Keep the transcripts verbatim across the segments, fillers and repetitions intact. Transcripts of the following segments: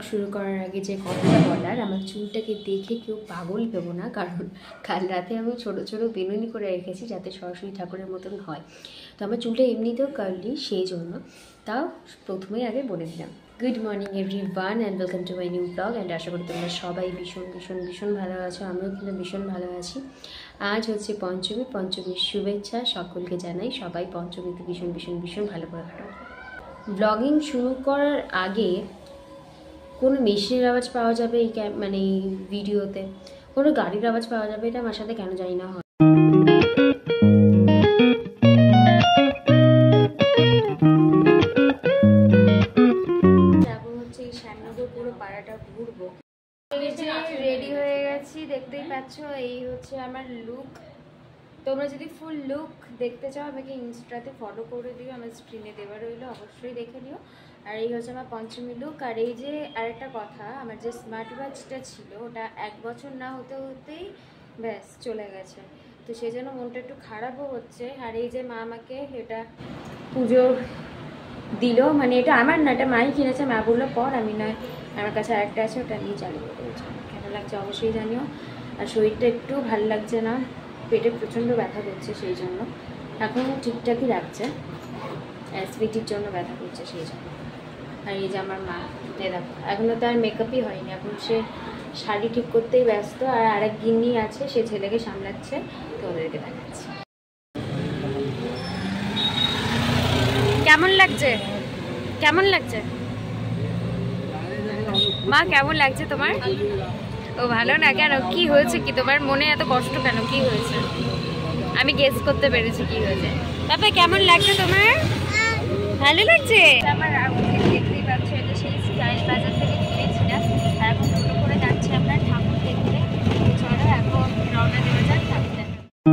শুরু করার আগে যে কথাটা বলার, আমার চুলটাকে দেখে কেউ পাগল ভেবো না, কারণ কাল রাতে আমি ছোটো ছোটো বেনুনি করে রেখেছি যাতে সরস্বতী ঠাকুরের মতন হয়। তো আমার চুলটা এমনিতেও কার্লি, সেই জন্য তাও প্রথমেই আগে বলে দিলাম। Good morning everyone and welcome to my new blog. And আশা করি তোমরা সবাই ভীষণ ভীষণ ভীষণ ভালো আছো, আমিও কিন্তু ভীষণ ভালো আছি। আজ হচ্ছে পঞ্চমী, পঞ্চমীর শুভেচ্ছা সকলকে জানাই। সবাই পঞ্চমীতে ভীষণ ভীষণ ভীষণ ভালো করে কাটাও। ব্লগিং শুরু করার আগে কোনো মেশিনের আওয়াজ পাওয়া যাবে এই মানে এই ভিডিওতে, কোনো গাড়ির আওয়াজ পাওয়া যাবে, এটা আমার সাথে কেন জানি না হয়। যাবো হচ্ছে এই শ্যামনগর পুরো পাড়াটা ঘুরবো। রেডি হয়ে গেছি, দেখতেই পাচ্ছ। এই হচ্ছে আমার লুক। তোমরা যদি ফুল লুক দেখতে চাও আমাকে ইনস্টাতে ফলো করে দিও, আমার স্ক্রিনে দেওয়া রইলো, অবশ্যই দেখে নিও। আর এই হচ্ছে আমার পঞ্চমী লুক। আর এই যে আরেকটা কথা, আমার যে স্মার্ট ওয়াচটা ছিল ওটা এক বছর না হতে হতেই ব্যাস চলে গেছে, তো সেই জন্য মনটা একটু খারাপও হচ্ছে। আর এই যে মা আমাকে এটা পুজো দিল, মানে এটা আমার না, এটা মাই কিনেছে। মা বললো পর, আমি নয় আমার কাছে আরেকটা আছে, ওটা নিয়ে চালু করে দিয়েছে। কেমন লাগছে অবশ্যই জানিও। আর শরীরটা একটু ভালো লাগছে না, পেটে প্রচণ্ড ব্যথা করছে, সেই জন্য এখন ঠিকঠাকই লাগছে, অ্যাসিডিটির জন্য ব্যথা করছে সেই জন্য। আর এই যে আমার মা, এ দেখো এখনও তো আর মেকআপই হয়নি, এখন সে শাড়ি ঠিক করতেই ব্যস্ত। আর আরেক গিন্নি আছে, সে ছেলেকে সামলাচ্ছে, তো ওদেরকে দেখাচ্ছে। কেমন লাগছে? কেমন লাগছে মা? কেমন লাগছে তোমার? ও ভালো না কেন? কি হয়েছে? কি তোমার মনে এত কষ্ট কেন? কি হয়েছে? আমি গেস করতে পেরেছি কি হয়েছে। তারপরে কেমন লাগছে তোমার? ভালো লাগছে? আমার দেখতেই পাচ্ছ, এটা সেই স্টাইল বাজার থেকে কিনেছিলাম। আর এখন ছোটো করে যাচ্ছে আমরা ঠাকুর দেখতে। চলো এখন রওনা দেওয়া যাক ঠাকুর দেখা।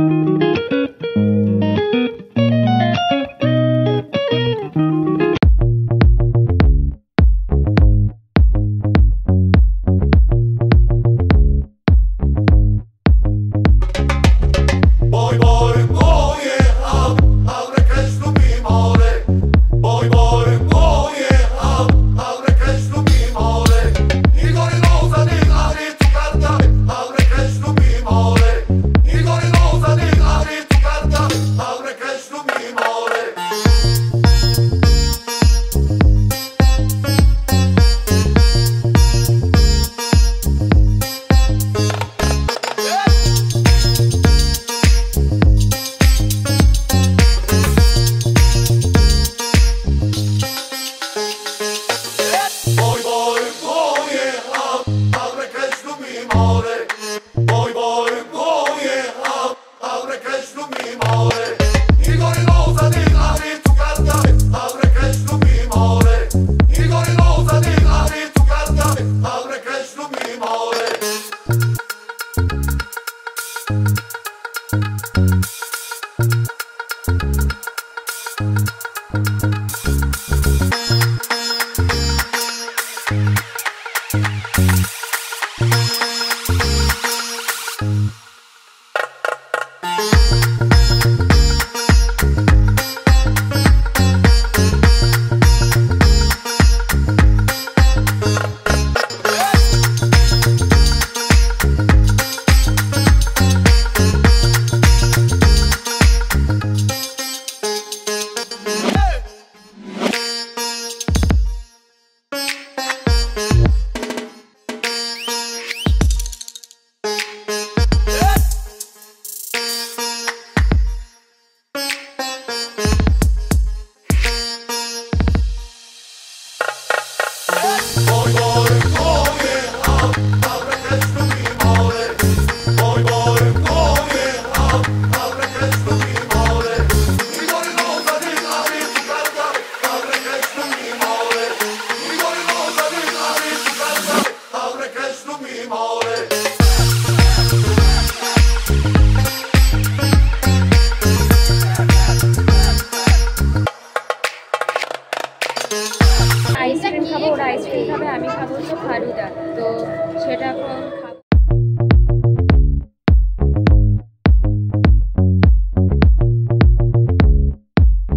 আইসক্রিম খাবো, ওরা আইসক্রিম খাবে, আমি খাবো হচ্ছে ফালুদা, তো সেটা এখন খাবো।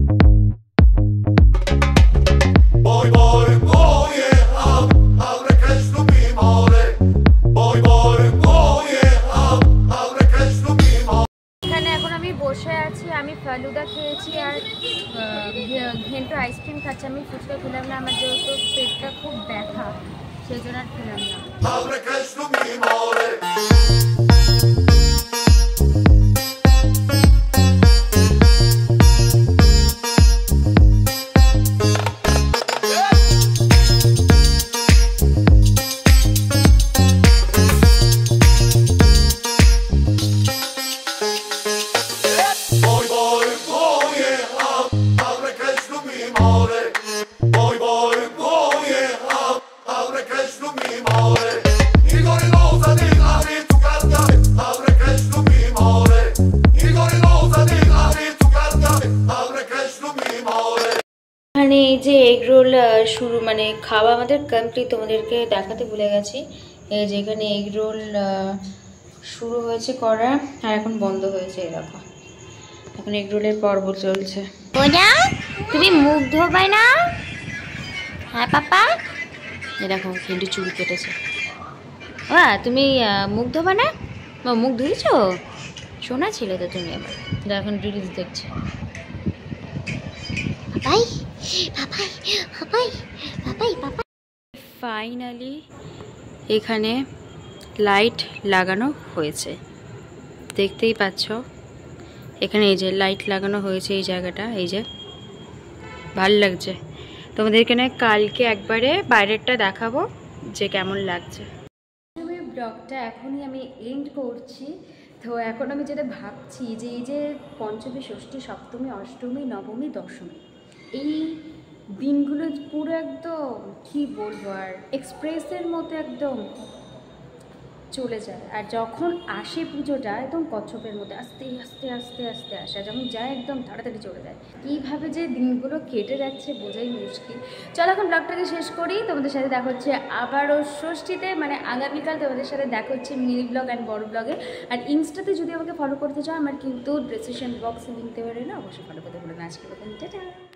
Boy, boy, boy, yeah, abre que আমি ফুচকা খেলাম না, আমার যেহেতু পেটটা খুব ব্যথা সেই জন্য আর খেলাম না। এখানে এই যে এগ রোল শুরু মানে খাওয়া আমাদের কমপ্লিট, তোমাদেরকে দেখাতে ভুলে গেছি। এই যে এখানে এগ রোল শুরু হয়েছে করা আর এখন বন্ধ হয়েছে, এই দেখো এখন এগ রোলের পর্ব চলছে। তুমি মুখ ধোবে না? হ্যাঁ পাপা, এই দেখো কিন্তু চুল কেটেছে। ওয়া তুমি মুখ ধোবে না? মুখ ধুয়েছো? শোনা ছিল তো তুমি, আবার এখন রিলিজ দেখছে। পাপাই পাপাই পাপাই পাপাই পাপাই। ফাইনালি এখানে লাইট লাগানো হয়েছে, দেখতেই পাচ্ছ। এখানে এই যে লাইট লাগানো হয়েছে এই জায়গাটা, এই যে ভাল লাগছে। তোমাদেরকে না কালকে একবারে বাইরেরটা দেখাবো যে কেমন লাগছে। আমি ব্লগটা এখনই আমি এন্ড করছি। তো এখন আমি যেটা ভাবছি যে এই যে পঞ্চমী, ষষ্ঠী, সপ্তমী, অষ্টমী, নবমী, দশমী, এই দিনগুলো পুরো একদম কী বলবো আর এক্সপ্রেসের মতো একদম চলে যায়। আর যখন আসে পুজোটা একদম কচ্ছপের মধ্যে আস্তে আস্তে আস্তে আস্তে আসে, যখন যায় একদম তাড়াতাড়ি চলে যায়। কীভাবে যে দিনগুলো কেটে যাচ্ছে বোঝাই মুশকিল। চলো এখন ব্লগটাকে শেষ করি, তোমাদের সাথে দেখা হচ্ছে আবারও ষষ্ঠীতে, মানে আগামীকাল তোমাদের সাথে দেখা হচ্ছে মিনি ব্লগ অ্যান্ড বড় ব্লগে। আর ইনস্টাতে যদি আমাকে ফলো করতে চাও আমার কিন্তু ডিসক্রিপশন বক্সে লিঙ্ক দেওয়া রইলো, অবশ্যই ফলো করতে ভুলো না। আজকে টাটা।